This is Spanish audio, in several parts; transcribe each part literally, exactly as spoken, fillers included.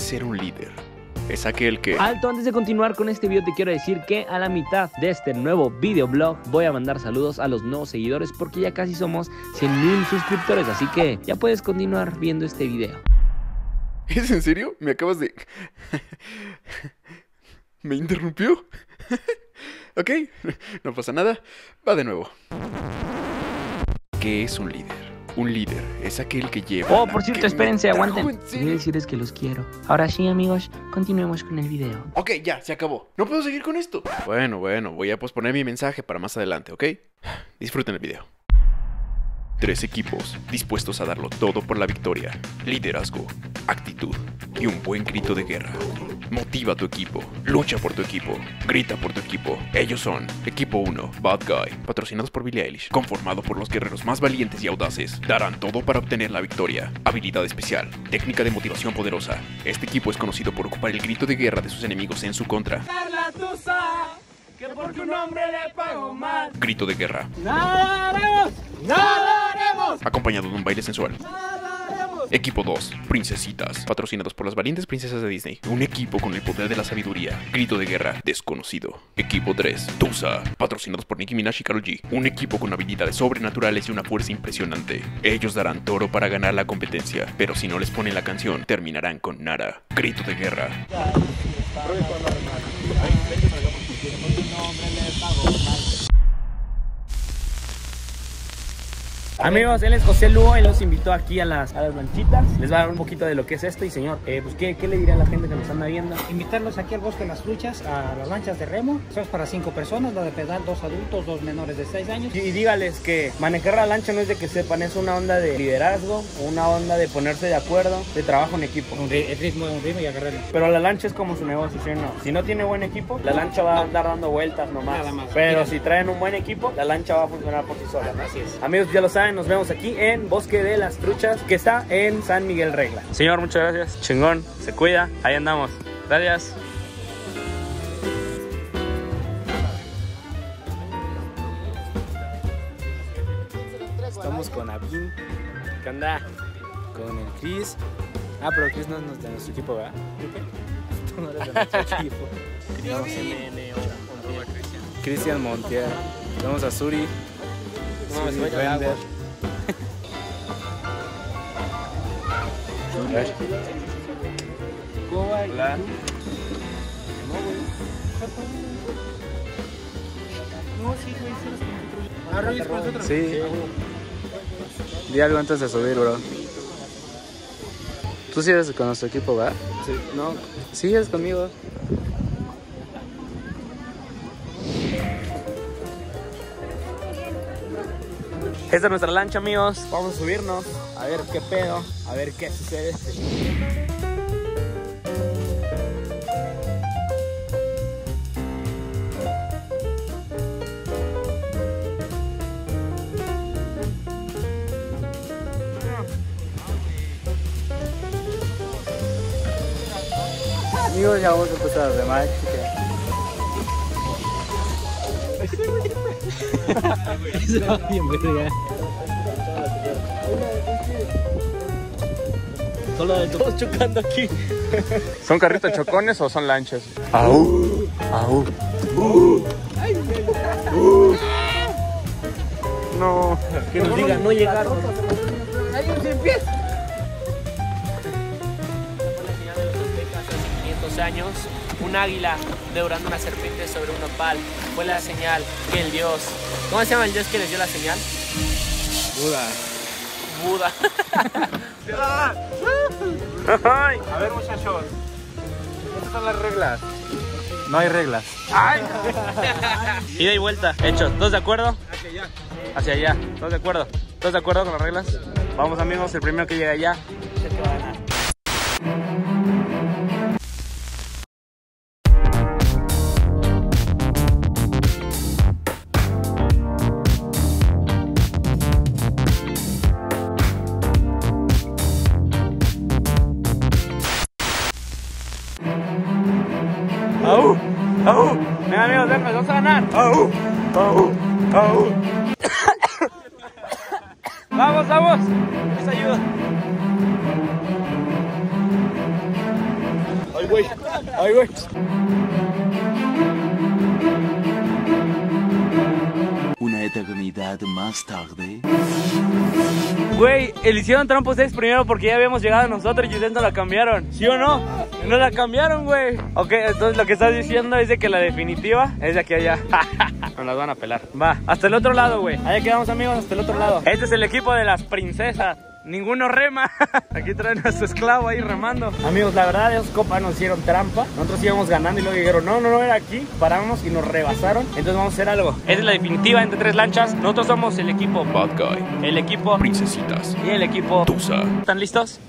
ser un líder? Es aquel que... Alto, antes de continuar con este video te quiero decir que a la mitad de este nuevo videoblog voy a mandar saludos a los nuevos seguidores porque ya casi somos cien mil suscriptores, así que ya puedes continuar viendo este video. ¿Es en serio? ¿Me acabas de...? ¿Me interrumpió? Ok, no pasa nada, va de nuevo. ¿Qué es un líder? Un líder es aquel que lleva... Oh, por cierto, espérense, aguanten. Quiero decirles que los quiero. Ahora sí, amigos, continuemos con el video. Ok, ya, se acabó. No puedo seguir con esto. Bueno, bueno, voy a posponer mi mensaje para más adelante, ¿ok? Disfruten el video. Tres equipos dispuestos a darlo todo por la victoria. Liderazgo, actitud y un buen grito de guerra. Motiva a tu equipo, lucha por tu equipo, grita por tu equipo. Ellos son Equipo uno, Bad Guy, patrocinados por Billie Eilish, conformado por los guerreros más valientes y audaces. Darán todo para obtener la victoria. Habilidad especial, técnica de motivación poderosa. Este equipo es conocido por ocupar el grito de guerra de sus enemigos en su contra. Que porque un hombre le pagó mal. Grito de guerra. ¡Nada haremos! ¡Nada haremos! Acompañado de un baile sensual. ¡Nada haremos! Equipo dos, Princesitas, patrocinados por las valientes princesas de Disney. Un equipo con el poder de la sabiduría. Grito de guerra, desconocido. Equipo tres, Tusa, patrocinados por Nicki Minaj y Karol G. Un equipo con habilidades sobrenaturales y una fuerza impresionante. Ellos darán toro para ganar la competencia, pero si no les ponen la canción, terminarán con nada. Grito de guerra. Amigos, él es José Lugo, él los invitó aquí a las, a las lanchitas. Les va a dar un poquito de lo que es esto. Y señor, eh, pues ¿qué, ¿qué le diría a la gente que nos anda viendo? Invitarlos aquí al Bosque de las Truchas, a las lanchas de remo. Eso es para cinco personas, la de pedal, dos adultos, dos menores de seis años. Y, y dígales que manejar la lancha no es de que sepan, es una onda de liderazgo, una onda de ponerse de acuerdo, de trabajo en equipo. Un ri- el ritmo de un ritmo y agarrarlo. Pero la lancha es como su negocio, ¿sí o no? Si no tiene buen equipo, la lancha va a andar dando vueltas nomás. Nada más. Pero Mira. si traen un buen equipo, la lancha va a funcionar por sí sola, ¿no? Así es. Amigos, ya lo saben, nos vemos aquí en Bosque de las Truchas, que está en San Miguel Regla. Señor, muchas gracias. Chingón, se cuida, ahí andamos. Gracias. Estamos con Abin, ¿Qué onda? con el Chris. Ah, pero Chris no es de nuestro equipo, ¿verdad? Tú no eres de nuestro equipo. Tenemos Cristian Montiel. Tenemos a Suri. No, Suri se va a Bender. A ver. Hola. Sí. Di algo antes de subir, bro. Tú sí eres con nuestro equipo, ¿verdad? Sí. No, sí eres conmigo. Esta es nuestra lancha, amigos. Vamos a subirnos, a ver qué pedo, a ver qué sucede. Amigos, ya vamos a empezar a remar, Todos chocando aquí. ¿Son carritos chocones o son lanchas? Au, au. No. Que nos digan, no llegaron. quinientos años, un águila devorando una serpiente sobre un nopal. Fue la señal que el dios... ¿Cómo se llama el dios que les dio la señal? Buda. Buda. A ver, muchachos. Estas son las reglas. No hay reglas. Ida y vuelta. Hechos. ¿Todos de acuerdo? Hacia allá. Hacia allá. ¿Todos de acuerdo? ¿Todos de acuerdo con las reglas? Vamos, amigos. El primero que llega allá es el que va a ganar. ¡Au! ¡Au! Venga, amigos, venga, vamos a ganar. ¡Au! ¡Au! ¡Au! ¡Vamos, vamos! ¡Les ayuda! Ay, güey. Ay, güey. Una eternidad más tarde. Güey, le hicieron trampa ustedes primero porque ya habíamos llegado nosotros y ustedes no la cambiaron. ¿Sí o no? No la cambiaron, güey. Ok, entonces lo que estás diciendo es de que la definitiva es de aquí allá. Nos las van a pelar. Va, hasta el otro lado, güey. Allá quedamos, amigos, hasta el otro lado. Este es el equipo de las princesas. Ninguno rema. Aquí traen a su esclavo ahí remando. Amigos, la verdad, esos copas nos hicieron trampa. Nosotros íbamos ganando y luego dijeron, no, no, no, era aquí. Paramos y nos rebasaron. Entonces vamos a hacer algo. Esta es la definitiva entre tres lanchas. Nosotros somos el equipo Bad Guy, El equipo Princesitas y el equipo Tusa. ¿Están listos?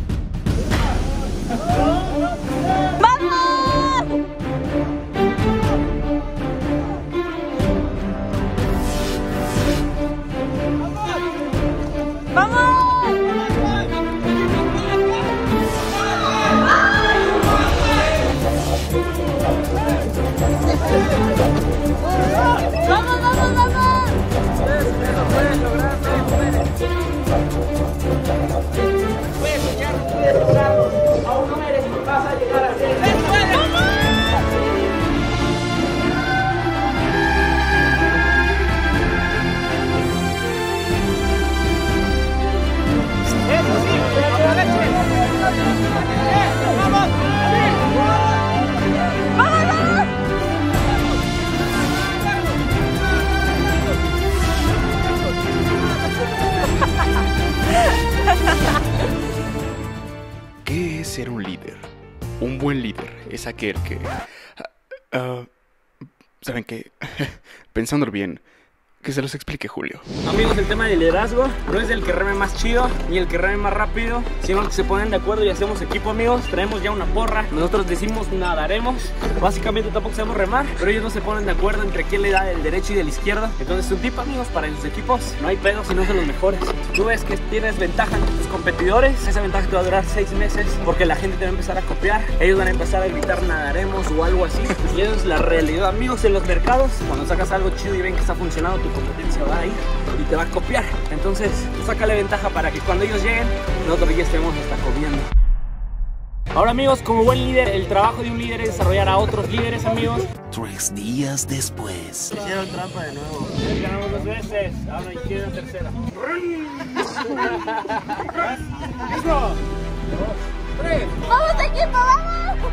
¿Qué es ser un líder? Un buen líder es aquel que... Uh, uh, ¿Saben qué? Pensándolo bien, que se los explique Julio. Amigos, el tema del liderazgo no es el que reme más chido ni el que reme más rápido, sino el que se ponen de acuerdo y hacemos equipo, amigos. Traemos ya una porra, nosotros decimos nadaremos. Básicamente tampoco sabemos remar, pero ellos no se ponen de acuerdo entre quién le da el derecho y del izquierdo. Entonces un tip, amigos, para los equipos no hay pedo si no son los mejores. Si tú ves que tienes ventaja en tus competidores, esa ventaja te va a durar seis meses porque la gente te va a empezar a copiar. Ellos van a empezar a gritar nadaremos o algo así. Y eso es la realidad, amigos. En los mercados, cuando sacas algo chido y ven que está funcionando, tu competencia va a ir y te va a copiar. Entonces, sácale ventaja para que cuando ellos lleguen, nosotros ya estemos hasta comiendo. Ahora, amigos, como buen líder, el trabajo de un líder es desarrollar a otros líderes, amigos. Tres días después. Hicieron trampa de nuevo. Ganamos dos veces. Ahora izquierda, tercera. ¡Listo! ¡Tres! ¡Vamos, equipo, vamos!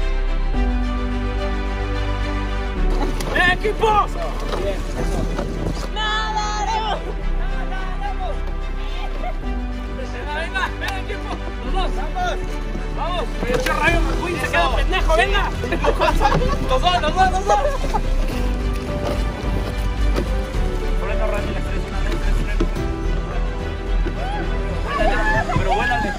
¡Eh, equipo! Bien. ¡Nadaremos! ¡Nadaremos! ¡Venga, venga, equipo! ¡Los dos! ¡Vamos! ¡Vamos! ¡Pinche rayo McQueen se queda pendejo! ¡Venga! ¡Los dos, los dos, los dos! Freno, Randy, la estrés, una vez, tres frenos. Vuélale, pero vuélale.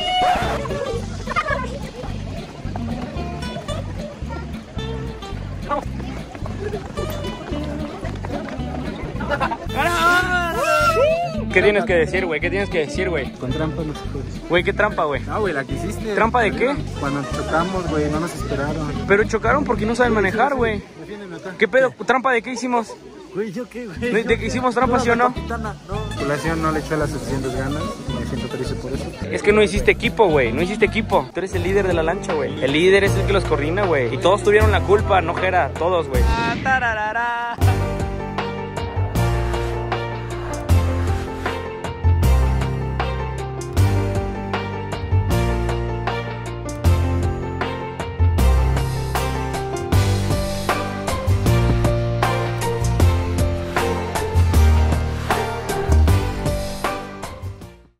¿Qué tienes que decir, güey? ¿Qué tienes que decir, güey? Con trampa no se puede. Güey, ¿qué trampa, güey? Ah, güey, la que hiciste. ¿Trampa de qué? Cuando chocamos, güey, no nos esperaron. Pero chocaron porque no saben manejar, güey. ¿Qué pedo? ¿Trampa de qué hicimos? Güey, ¿yo qué, güey? ¿De que hicimos trampa, sí o no? La tripulación no le echó las suficientes ganas. Me siento triste por eso. Es que no hiciste equipo, güey. No hiciste equipo. Tú eres el líder de la lancha, güey. El líder es el que los coordina, güey. Y todos tuvieron la culpa, no Jera. Todos, güey.